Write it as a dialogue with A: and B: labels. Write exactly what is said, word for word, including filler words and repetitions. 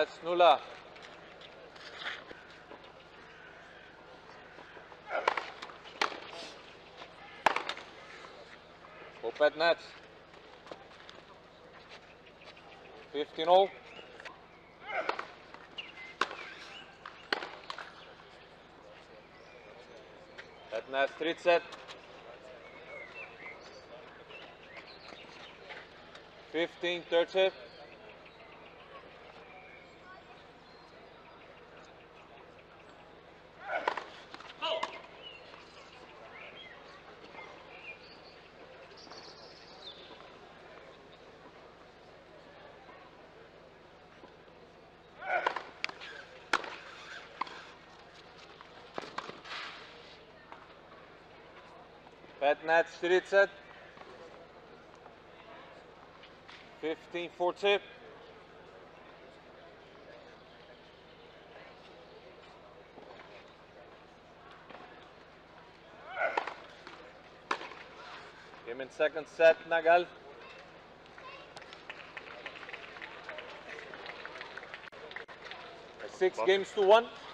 A: That's Nula. Opet nets. fifteen all. petnaest trideset. fifteen thirty. petnaest trideset. fifteen forty. Game in second set, Nagal. Six games to one.